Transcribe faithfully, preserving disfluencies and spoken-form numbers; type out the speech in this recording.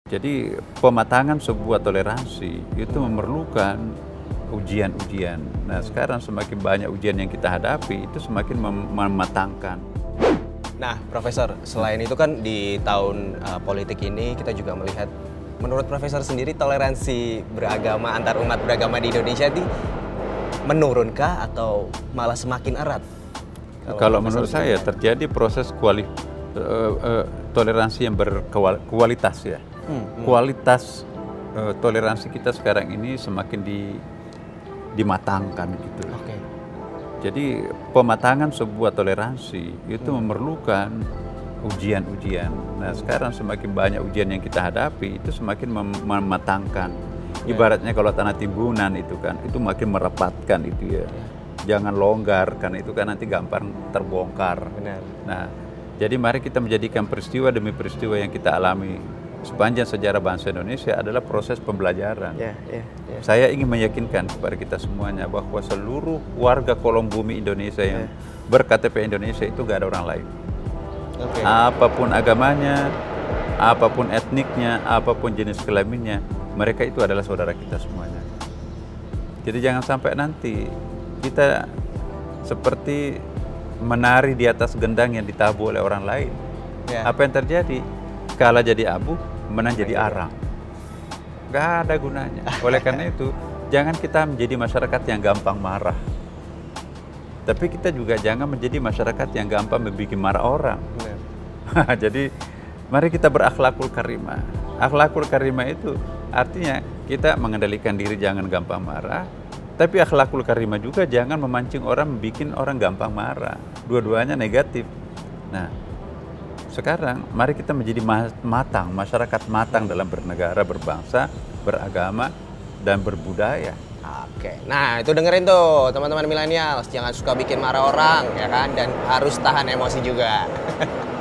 Jadi pematangan sebuah toleransi itu memerlukan ujian-ujian. Nah sekarang semakin banyak ujian yang kita hadapi itu semakin mem mematangkan. Nah Profesor, selain itu kan di tahun uh, politik ini kita juga melihat, menurut Profesor sendiri toleransi beragama antar umat beragama di Indonesia ini menurunkah atau malah semakin erat? Kalau, Kalau menurut saya terjadi proses kuali, uh, uh, toleransi yang berkualitas ya. Hmm, hmm. Kualitas uh, toleransi kita sekarang ini semakin di, dimatangkan gitu. Okay. Jadi pematangan sebuah toleransi itu hmm. memerlukan ujian-ujian. Nah sekarang semakin banyak ujian yang kita hadapi itu semakin mem mematangkan. Yeah. Ibaratnya kalau tanah timbunan itu kan, itu makin merapatkan itu ya. Yeah. Jangan longgar karena itu kan nanti gampang terbongkar. Benar. Nah jadi mari kita menjadikan peristiwa demi peristiwa yang kita alami sepanjang sejarah bangsa Indonesia adalah proses pembelajaran. Yeah, yeah, yeah. Saya ingin meyakinkan kepada kita semuanya bahwa seluruh warga kolong bumi Indonesia yang yeah. ber-K T P Indonesia itu gak ada orang lain. Okay. Apapun agamanya, apapun etniknya, apapun jenis kelaminnya, mereka itu adalah saudara kita semuanya. Jadi jangan sampai nanti kita seperti menari di atas gendang yang ditabuh oleh orang lain. Yeah. Apa yang terjadi? Kalah jadi abu, menang jadi arang. Gak ada gunanya. Oleh karena itu, jangan kita menjadi masyarakat yang gampang marah. Tapi kita juga jangan menjadi masyarakat yang gampang membuat marah orang. Jadi, mari kita berakhlakul karimah. Akhlakul karimah itu artinya kita mengendalikan diri jangan gampang marah. Tapi akhlakul karimah juga jangan memancing orang, membuat orang gampang marah. Dua-duanya negatif. Nah, sekarang mari kita menjadi matang, masyarakat matang dalam bernegara, berbangsa, beragama, dan berbudaya. Oke, nah itu dengerin tuh teman-teman milenial, jangan suka bikin marah orang ya kan, dan harus tahan emosi juga.